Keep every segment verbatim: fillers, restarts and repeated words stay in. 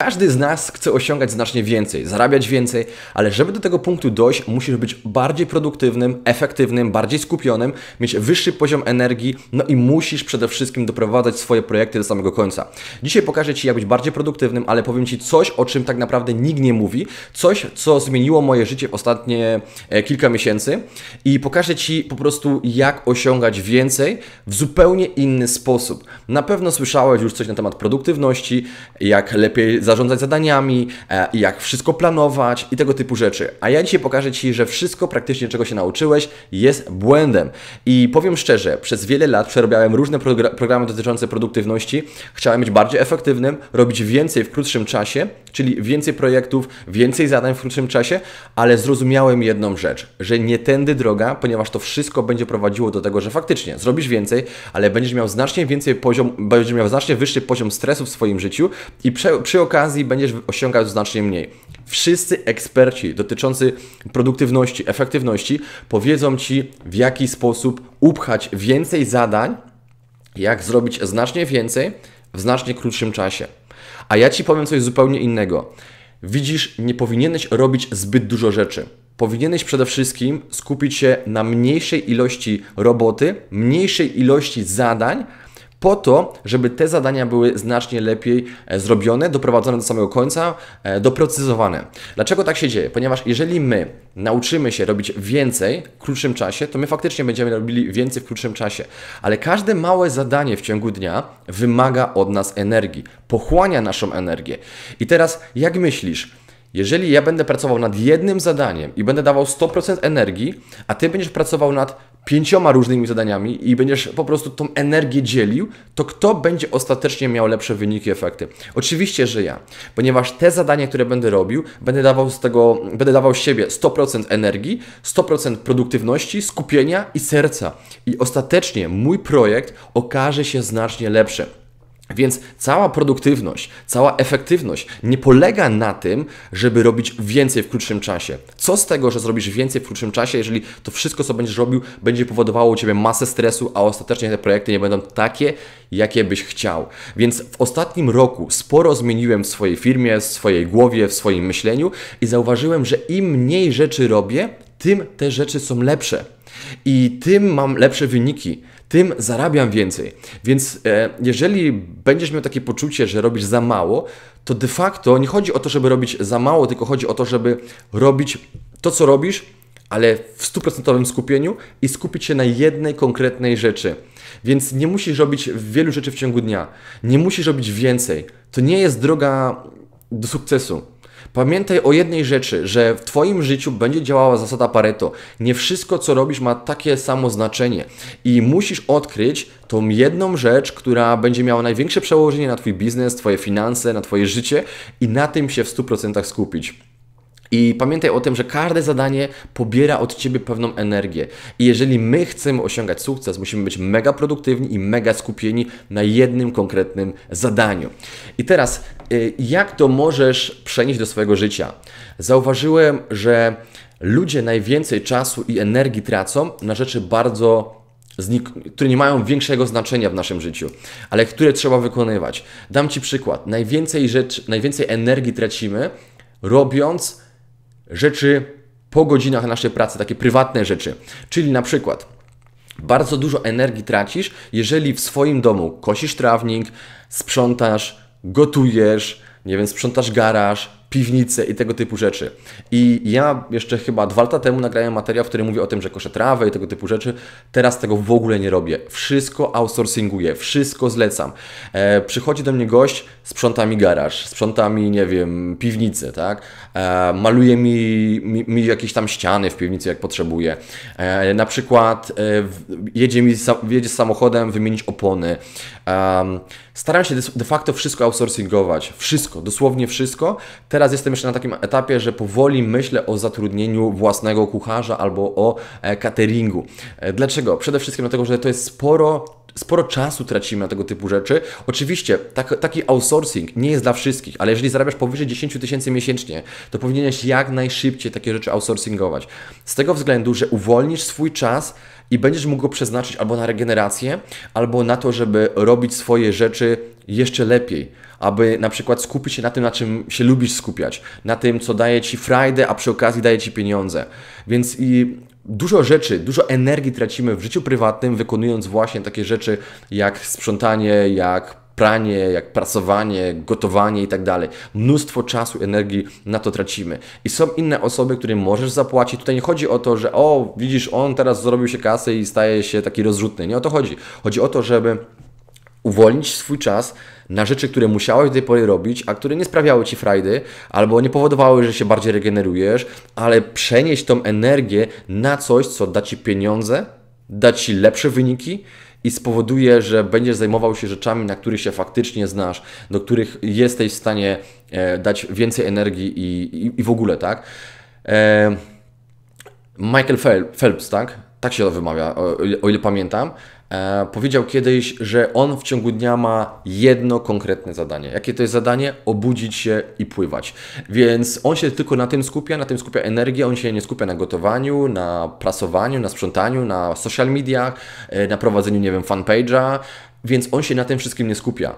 Każdy z nas chce osiągać znacznie więcej, zarabiać więcej, ale żeby do tego punktu dojść, musisz być bardziej produktywnym, efektywnym, bardziej skupionym, mieć wyższy poziom energii, no i musisz przede wszystkim doprowadzać swoje projekty do samego końca. Dzisiaj pokażę Ci, jak być bardziej produktywnym, ale powiem Ci coś, o czym tak naprawdę nikt nie mówi, coś, co zmieniło moje życie w ostatnie kilka miesięcy i pokażę Ci po prostu, jak osiągać więcej w zupełnie inny sposób. Na pewno słyszałeś już coś na temat produktywności, jak lepiej zarządzać zadaniami, jak wszystko planować i tego typu rzeczy. A ja dzisiaj pokażę Ci, że wszystko praktycznie, czego się nauczyłeś, jest błędem. I powiem szczerze, przez wiele lat przerabiałem różne progr- programy dotyczące produktywności. Chciałem być bardziej efektywnym, robić więcej w krótszym czasie, czyli więcej projektów, więcej zadań w krótszym czasie, ale zrozumiałem jedną rzecz, że nie tędy droga, ponieważ to wszystko będzie prowadziło do tego, że faktycznie zrobisz więcej, ale będziesz miał znacznie więcej poziom, będziesz miał znacznie wyższy poziom stresu w swoim życiu i przy, przy okazji będziesz osiągał znacznie mniej. Wszyscy eksperci dotyczący produktywności, efektywności powiedzą Ci, w jaki sposób upchać więcej zadań, jak zrobić znacznie więcej w znacznie krótszym czasie. A ja Ci powiem coś zupełnie innego. Widzisz, nie powinieneś robić zbyt dużo rzeczy. Powinieneś przede wszystkim skupić się na mniejszej ilości roboty, mniejszej ilości zadań, po to, żeby te zadania były znacznie lepiej zrobione, doprowadzone do samego końca, doprecyzowane. Dlaczego tak się dzieje? Ponieważ jeżeli my nauczymy się robić więcej w krótszym czasie, to my faktycznie będziemy robili więcej w krótszym czasie. Ale każde małe zadanie w ciągu dnia wymaga od nas energii, pochłania naszą energię. I teraz jak myślisz? Jeżeli ja będę pracował nad jednym zadaniem i będę dawał sto procent energii, a Ty będziesz pracował nad pięcioma różnymi zadaniami i będziesz po prostu tą energię dzielił, to kto będzie ostatecznie miał lepsze wyniki, efekty? Oczywiście, że ja, ponieważ te zadania, które będę robił, będę dawał z tego, będę dawał z siebie sto procent energii, sto procent produktywności, skupienia i serca. I ostatecznie mój projekt okaże się znacznie lepszy. Więc cała produktywność, cała efektywność nie polega na tym, żeby robić więcej w krótszym czasie. Co z tego, że zrobisz więcej w krótszym czasie, jeżeli to wszystko, co będziesz robił, będzie powodowało u Ciebie masę stresu, a ostatecznie te projekty nie będą takie, jakie byś chciał. Więc w ostatnim roku sporo zmieniłem w swojej firmie, w swojej głowie, w swoim myśleniu i zauważyłem, że im mniej rzeczy robię, tym te rzeczy są lepsze. I tym mam lepsze wyniki, tym zarabiam więcej. Więc e, jeżeli będziesz miał takie poczucie, że robisz za mało, to de facto nie chodzi o to, żeby robić za mało, tylko chodzi o to, żeby robić to, co robisz, ale w stuprocentowym skupieniu i skupić się na jednej konkretnej rzeczy. Więc nie musisz robić wielu rzeczy w ciągu dnia. Nie musisz robić więcej. To nie jest droga do sukcesu. Pamiętaj o jednej rzeczy, że w Twoim życiu będzie działała zasada Pareto. Nie wszystko, co robisz, ma takie samo znaczenie i musisz odkryć tą jedną rzecz, która będzie miała największe przełożenie na Twój biznes, Twoje finanse, na Twoje życie i na tym się w stu procentach skupić. I pamiętaj o tym, że każde zadanie pobiera od Ciebie pewną energię. I jeżeli my chcemy osiągać sukces, musimy być mega produktywni i mega skupieni na jednym konkretnym zadaniu. I teraz, jak to możesz przenieść do swojego życia? Zauważyłem, że ludzie najwięcej czasu i energii tracą na rzeczy bardzo które nie mają większego znaczenia w naszym życiu, ale które trzeba wykonywać. Dam Ci przykład. Najwięcej rzeczy, najwięcej energii tracimy, robiąc rzeczy po godzinach naszej pracy, takie prywatne rzeczy. Czyli na przykład bardzo dużo energii tracisz, jeżeli w swoim domu kosisz trawnik, sprzątasz, gotujesz, nie wiem, sprzątasz garaż, piwnicę i tego typu rzeczy. I ja jeszcze chyba dwa lata temu nagrałem materiał, w którym mówię o tym, że koszę trawę i tego typu rzeczy. Teraz tego w ogóle nie robię. Wszystko outsourcinguję, wszystko zlecam. E, przychodzi do mnie gość, sprząta mi garaż, sprząta mi, nie wiem, piwnicę, tak? E, maluje mi, mi, mi jakieś tam ściany w piwnicy, jak potrzebuję. E, na przykład e, jedzie mi jedzie z samochodem wymienić opony. E, staram się de facto wszystko outsourcingować. Wszystko, dosłownie wszystko. Teraz jestem jeszcze na takim etapie, że powoli myślę o zatrudnieniu własnego kucharza albo o cateringu. Dlaczego? Przede wszystkim dlatego, że to jest sporo sporo czasu tracimy na tego typu rzeczy. Oczywiście tak, taki outsourcing nie jest dla wszystkich, ale jeżeli zarabiasz powyżej dziesięć tysięcy miesięcznie, to powinieneś jak najszybciej takie rzeczy outsourcingować. Z tego względu, że uwolnisz swój czas i będziesz mógł go przeznaczyć albo na regenerację, albo na to, żeby robić swoje rzeczy jeszcze lepiej. Aby na przykład skupić się na tym, na czym się lubisz skupiać. Na tym, co daje Ci frajdę, a przy okazji daje Ci pieniądze. Więc i dużo rzeczy, dużo energii tracimy w życiu prywatnym, wykonując właśnie takie rzeczy jak sprzątanie, jak pranie, jak prasowanie, gotowanie i tak dalej. Mnóstwo czasu, energii na to tracimy. I są inne osoby, którym możesz zapłacić. Tutaj nie chodzi o to, że o, widzisz, on teraz zrobił się kasę i staje się taki rozrzutny. Nie o to chodzi. Chodzi o to, żeby uwolnić swój czas na rzeczy, które musiałeś do tej pory robić, a które nie sprawiały Ci frajdy, albo nie powodowały, że się bardziej regenerujesz, ale przenieść tą energię na coś, co da Ci pieniądze, da Ci lepsze wyniki i spowoduje, że będziesz zajmował się rzeczami, na których się faktycznie znasz, do których jesteś w stanie e, dać więcej energii i, i, i w ogóle, tak? E, Michael Phelps, tak? Tak się to wymawia, o, o ile pamiętam. E, powiedział kiedyś, że on w ciągu dnia ma jedno konkretne zadanie. Jakie to jest zadanie? Obudzić się i pływać. Więc on się tylko na tym skupia, na tym skupia energię, on się nie skupia na gotowaniu, na prasowaniu, na sprzątaniu, na social mediach, e, na prowadzeniu, nie wiem, fanpage'a, więc on się na tym wszystkim nie skupia.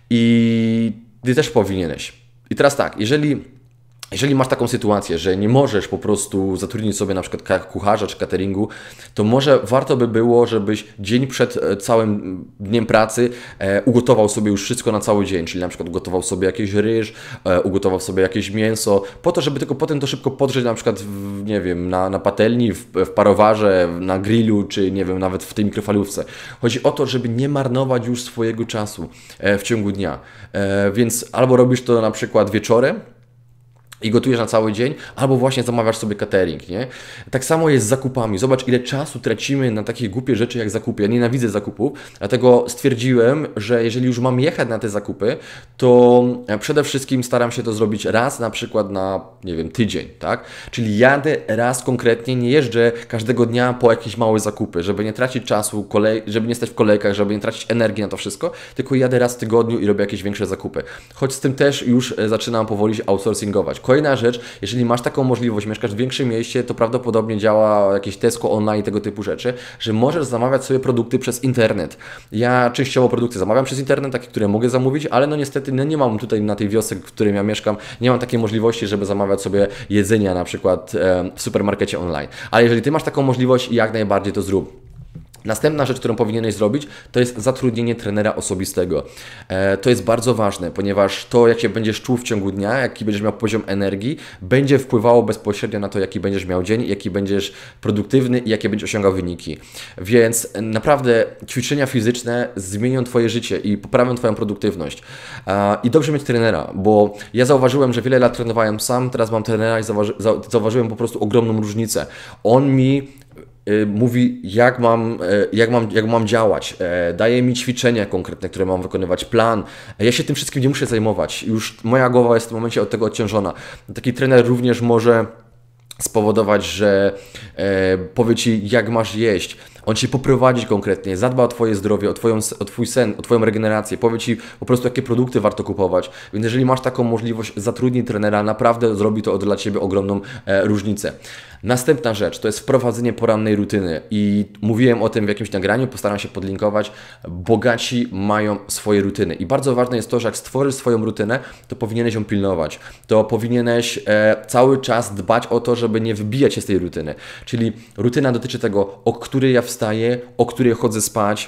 I Ty też powinieneś. I teraz tak, jeżeli Jeżeli masz taką sytuację, że nie możesz po prostu zatrudnić sobie na przykład kucharza czy cateringu, to może warto by było, żebyś dzień przed całym dniem pracy e, ugotował sobie już wszystko na cały dzień, czyli na przykład ugotował sobie jakiś ryż, e, ugotował sobie jakieś mięso, po to, żeby tylko potem to szybko podgrzeć na przykład, w, nie wiem, na, na patelni, w, w parowarze, na grillu, czy nie wiem, nawet w tej mikrofalówce. Chodzi o to, żeby nie marnować już swojego czasu e, w ciągu dnia. E, więc albo robisz to na przykład wieczorem, i gotujesz na cały dzień, albo właśnie zamawiasz sobie catering, nie? Tak samo jest z zakupami. Zobacz, ile czasu tracimy na takie głupie rzeczy jak zakupy. Ja nienawidzę zakupów, dlatego stwierdziłem, że jeżeli już mam jechać na te zakupy, to przede wszystkim staram się to zrobić raz na przykład na, nie wiem, tydzień, tak? Czyli jadę raz konkretnie, nie jeżdżę każdego dnia po jakieś małe zakupy, żeby nie tracić czasu, kolej, żeby nie stać w kolejkach, żeby nie tracić energii na to wszystko, tylko jadę raz w tygodniu i robię jakieś większe zakupy. Choć z tym też już zaczynam powoli outsourcingować. Kolejna rzecz, jeżeli masz taką możliwość, mieszkasz w większym mieście, to prawdopodobnie działa jakieś Tesco online, tego typu rzeczy, że możesz zamawiać sobie produkty przez internet. Ja częściowo produkty zamawiam przez internet, takie, które mogę zamówić, ale no niestety no nie mam tutaj na tej wiosce, w której ja mieszkam, nie mam takiej możliwości, żeby zamawiać sobie jedzenia na przykład e, w supermarkecie online. Ale jeżeli Ty masz taką możliwość, jak najbardziej to zrób. Następna rzecz, którą powinieneś zrobić, to jest zatrudnienie trenera osobistego. E, to jest bardzo ważne, ponieważ to, jak się będziesz czuł w ciągu dnia, jaki będziesz miał poziom energii, będzie wpływało bezpośrednio na to, jaki będziesz miał dzień, jaki będziesz produktywny i jakie będziesz osiągał wyniki. Więc naprawdę ćwiczenia fizyczne zmienią Twoje życie i poprawią Twoją produktywność. E, I dobrze mieć trenera, bo ja zauważyłem, że wiele lat trenowałem sam, teraz mam trenera i zauważy, zauważyłem po prostu ogromną różnicę. On mi mówi, jak mam, jak, mam, jak mam działać, daje mi ćwiczenia konkretne, które mam wykonywać, plan. Ja się tym wszystkim nie muszę zajmować. Już moja głowa jest w tym momencie od tego odciążona. Taki trener również może spowodować, że e, powie Ci, jak masz jeść. On Cię poprowadzi konkretnie, zadba o Twoje zdrowie, o, twoją, o Twój sen, o Twoją regenerację, powie Ci po prostu, jakie produkty warto kupować. Więc jeżeli masz taką możliwość, zatrudnij trenera, naprawdę zrobi to dla Ciebie ogromną e, różnicę. Następna rzecz to jest wprowadzenie porannej rutyny i mówiłem o tym w jakimś nagraniu, postaram się podlinkować. Bogaci mają swoje rutyny i bardzo ważne jest to, że jak stworzysz swoją rutynę, to powinieneś ją pilnować. To powinieneś e, cały czas dbać o to, żeby nie wybijać się z tej rutyny. Czyli rutyna dotyczy tego, o której ja wstaję, o której chodzę spać,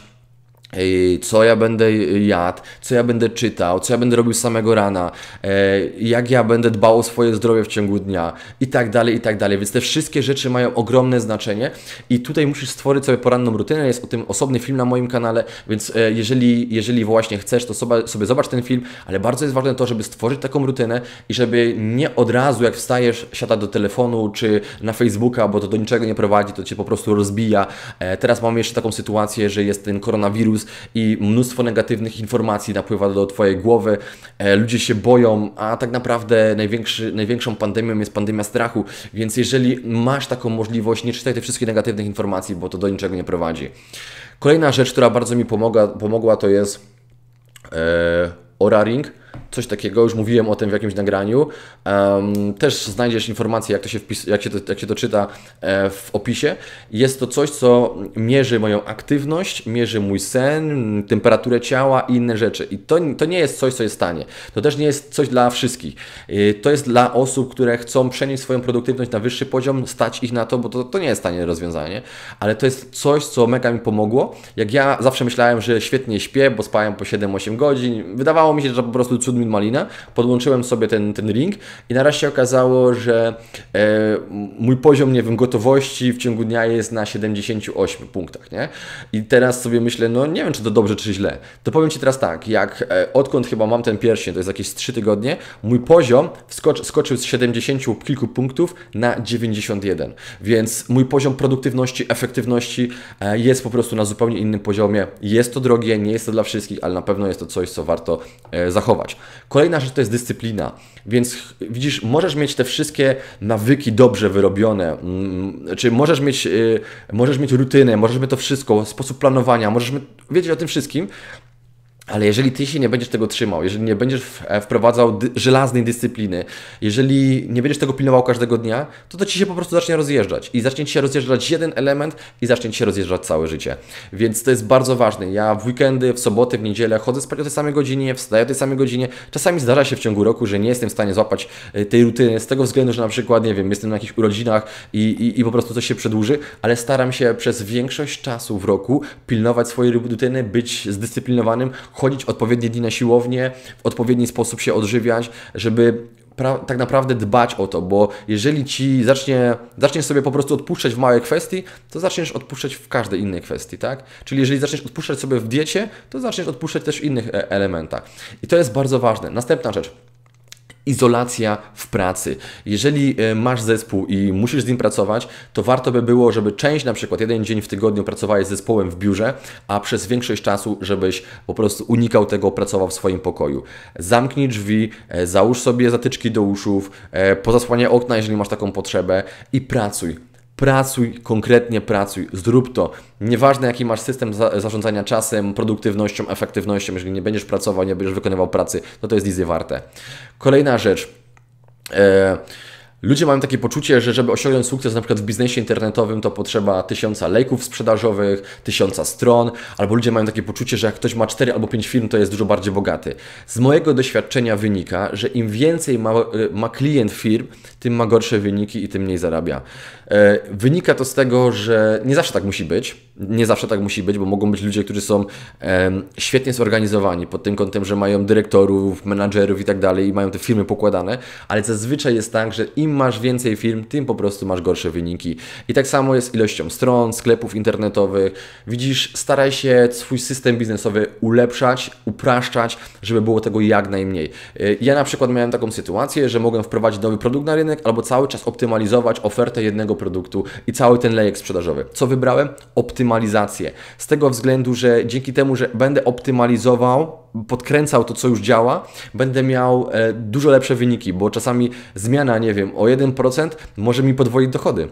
co ja będę jadł, co ja będę czytał, co ja będę robił z samego rana, jak ja będę dbał o swoje zdrowie w ciągu dnia i tak dalej, i tak dalej. Więc te wszystkie rzeczy mają ogromne znaczenie i tutaj musisz stworzyć sobie poranną rutynę. Jest o tym osobny film na moim kanale, więc jeżeli, jeżeli właśnie chcesz, to sobie, sobie zobacz ten film, ale bardzo jest ważne to, żeby stworzyć taką rutynę i żeby nie od razu jak wstajesz, siadać do telefonu czy na Facebooka, bo to do niczego nie prowadzi, to Cię po prostu rozbija. Teraz mamy jeszcze taką sytuację, że jest ten koronawirus i mnóstwo negatywnych informacji napływa do Twojej głowy, e, ludzie się boją, a tak naprawdę największy, największą pandemią jest pandemia strachu, więc jeżeli masz taką możliwość, nie czytaj tych wszystkich negatywnych informacji, bo to do niczego nie prowadzi. Kolejna rzecz, która bardzo mi pomogła, pomogła to jest e, Oura Ring. Coś takiego, już mówiłem o tym w jakimś nagraniu. Um, też znajdziesz informacje, jak to się, wpis, jak się to, jak się to czyta e, w opisie. Jest to coś, co mierzy moją aktywność, mierzy mój sen, temperaturę ciała i inne rzeczy. I to, to nie jest coś, co jest tanie. To też nie jest coś dla wszystkich. E, to jest dla osób, które chcą przenieść swoją produktywność na wyższy poziom, stać ich na to, bo to, to nie jest tanie rozwiązanie, ale to jest coś, co mega mi pomogło. Jak ja zawsze myślałem, że świetnie śpię, bo spałem po siedem osiem godzin, wydawało mi się, że po prostu cud min malina, podłączyłem sobie ten, ten ring i naraz się okazało, że e, mój poziom, nie wiem, gotowości w ciągu dnia jest na siedemdziesięciu ośmiu punktach, nie? I teraz sobie myślę, no nie wiem, czy to dobrze, czy źle. To powiem Ci teraz tak, jak e, odkąd chyba mam ten pierścień, to jest jakieś trzy tygodnie, mój poziom wskocz, skoczył z siedemdziesięciu kilku punktów na dziewięćdziesiąt jeden, więc mój poziom produktywności, efektywności e, jest po prostu na zupełnie innym poziomie. Jest to drogie, nie jest to dla wszystkich, ale na pewno jest to coś, co warto e, zachować. Kolejna rzecz to jest dyscyplina, więc widzisz, możesz mieć te wszystkie nawyki dobrze wyrobione, czy możesz mieć, yy, możesz mieć rutynę, możesz mieć to wszystko, sposób planowania, możesz wiedzieć o tym wszystkim, ale jeżeli Ty się nie będziesz tego trzymał, jeżeli nie będziesz wprowadzał dy żelaznej dyscypliny, jeżeli nie będziesz tego pilnował każdego dnia, to to Ci się po prostu zacznie rozjeżdżać i zacznie Ci się rozjeżdżać jeden element i zacznie Ci się rozjeżdżać całe życie. Więc to jest bardzo ważne. Ja w weekendy, w soboty, w niedzielę chodzę spać o tej samej godzinie, wstaję o tej samej godzinie. Czasami zdarza się w ciągu roku, że nie jestem w stanie złapać tej rutyny z tego względu, że na przykład, nie wiem, jestem na jakichś urodzinach i, i, i po prostu coś się przedłuży, ale staram się przez większość czasu w roku pilnować swojej rutyny, być zdyscyplinowanym, chodzić odpowiednie dni na siłownię, w odpowiedni sposób się odżywiać, żeby tak naprawdę dbać o to, bo jeżeli Ci zacznie, zaczniesz sobie po prostu odpuszczać w małej kwestii, to zaczniesz odpuszczać w każdej innej kwestii, tak? Czyli jeżeli zaczniesz odpuszczać sobie w diecie, to zaczniesz odpuszczać też w innych elementach. I to jest bardzo ważne. Następna rzecz. Izolacja w pracy. Jeżeli masz zespół i musisz z nim pracować, to warto by było, żeby część, na przykład jeden dzień w tygodniu pracowałeś z zespołem w biurze, a przez większość czasu, żebyś po prostu unikał tego, pracował w swoim pokoju. Zamknij drzwi, załóż sobie zatyczki do uszów, pozasłaniaj okna, jeżeli masz taką potrzebę i pracuj. Pracuj, konkretnie pracuj, zrób to. Nieważne jaki masz system za zarządzania czasem, produktywnością, efektywnością, jeżeli nie będziesz pracował, nie będziesz wykonywał pracy, no to jest nic nie warte. Kolejna rzecz. E Ludzie mają takie poczucie, że żeby osiągnąć sukces na przykład w biznesie internetowym, to potrzeba tysiąca lejków sprzedażowych, tysiąca stron, albo ludzie mają takie poczucie, że jak ktoś ma cztery albo pięć firm, to jest dużo bardziej bogaty. Z mojego doświadczenia wynika, że im więcej ma, ma klient firm, tym ma gorsze wyniki i tym mniej zarabia. E, wynika to z tego, że nie zawsze tak musi być, nie zawsze tak musi być, bo mogą być ludzie, którzy są e, świetnie zorganizowani pod tym kątem, że mają dyrektorów, menadżerów i tak dalej i mają te firmy pokładane, ale zazwyczaj jest tak, że im masz więcej firm, tym po prostu masz gorsze wyniki. I tak samo jest ilością stron, sklepów internetowych. Widzisz, staraj się swój system biznesowy ulepszać, upraszczać, żeby było tego jak najmniej. Ja na przykład miałem taką sytuację, że mogłem wprowadzić nowy produkt na rynek albo cały czas optymalizować ofertę jednego produktu i cały ten lejek sprzedażowy. Co wybrałem? Optymalizację. Z tego względu, że dzięki temu, że będę optymalizował, podkręcał to, co już działa, będę miał e, dużo lepsze wyniki, bo czasami zmiana, nie wiem, o jeden procent może mi podwoić dochody.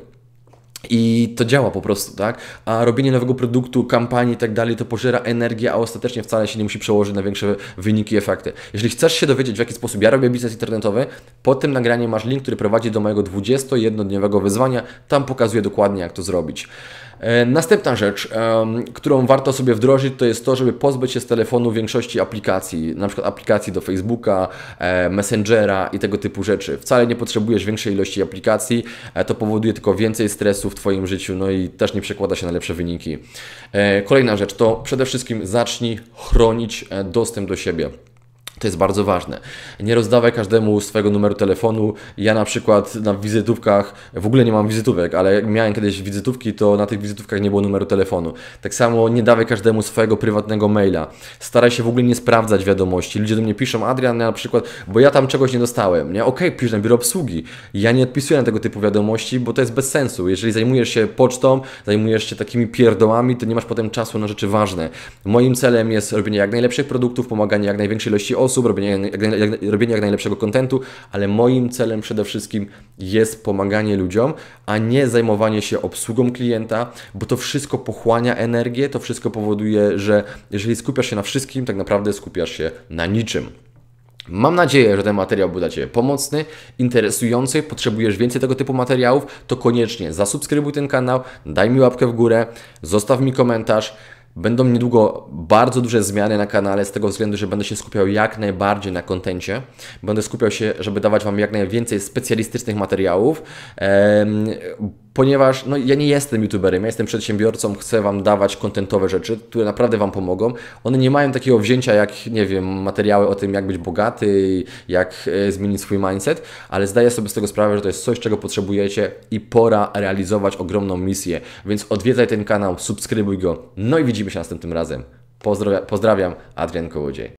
I to działa po prostu, tak? A robienie nowego produktu, kampanii i tak dalej, to pożera energię, a ostatecznie wcale się nie musi przełożyć na większe wyniki i efekty. Jeżeli chcesz się dowiedzieć, w jaki sposób ja robię biznes internetowy, pod tym nagraniem masz link, który prowadzi do mojego dwudziestojednodniowego wyzwania. Tam pokazuję dokładnie, jak to zrobić. Następna rzecz, um, którą warto sobie wdrożyć, to jest to, żeby pozbyć się z telefonu większości aplikacji, na przykład aplikacji do Facebooka, e, Messengera i tego typu rzeczy. Wcale nie potrzebujesz większej ilości aplikacji, e, to powoduje tylko więcej stresu w Twoim życiu, no i też nie przekłada się na lepsze wyniki. E, kolejna rzecz to przede wszystkim zacznij chronić e, dostęp do siebie. To jest bardzo ważne. Nie rozdawaj każdemu swojego numeru telefonu. Ja na przykład na wizytówkach, w ogóle nie mam wizytówek, ale jak miałem kiedyś wizytówki, to na tych wizytówkach nie było numeru telefonu. Tak samo nie dawaj każdemu swojego prywatnego maila. Staraj się w ogóle nie sprawdzać wiadomości. Ludzie do mnie piszą, Adrian, na przykład, bo ja tam czegoś nie dostałem. Nie, okej, okay, pisz na biuro obsługi. Ja nie odpisuję na tego typu wiadomości, bo to jest bez sensu. Jeżeli zajmujesz się pocztą, zajmujesz się takimi pierdołami, to nie masz potem czasu na rzeczy ważne. Moim celem jest robienie jak najlepszych produktów, pomaganie jak największej ilości osób, sposób, robienie jak, jak, robienie jak najlepszego kontentu, ale moim celem przede wszystkim jest pomaganie ludziom, a nie zajmowanie się obsługą klienta, bo to wszystko pochłania energię, to wszystko powoduje, że jeżeli skupiasz się na wszystkim, tak naprawdę skupiasz się na niczym. Mam nadzieję, że ten materiał był dla Ciebie pomocny, interesujący, potrzebujesz więcej tego typu materiałów, to koniecznie zasubskrybuj ten kanał, daj mi łapkę w górę, zostaw mi komentarz. Będą niedługo bardzo duże zmiany na kanale z tego względu, że będę się skupiał jak najbardziej na kontencie. Będę skupiał się, żeby dawać Wam jak najwięcej specjalistycznych materiałów, em, ponieważ no, ja nie jestem youtuberem, ja jestem przedsiębiorcą, chcę Wam dawać kontentowe rzeczy, które naprawdę Wam pomogą. One nie mają takiego wzięcia jak, nie wiem, materiały o tym, jak być bogaty, jak e, zmienić swój mindset, ale zdaję sobie z tego sprawę, że to jest coś, czego potrzebujecie i pora realizować ogromną misję. Więc odwiedzaj ten kanał, subskrybuj go, no i widzimy się następnym razem. Pozdrawia, pozdrawiam, Adrian Kołodziej.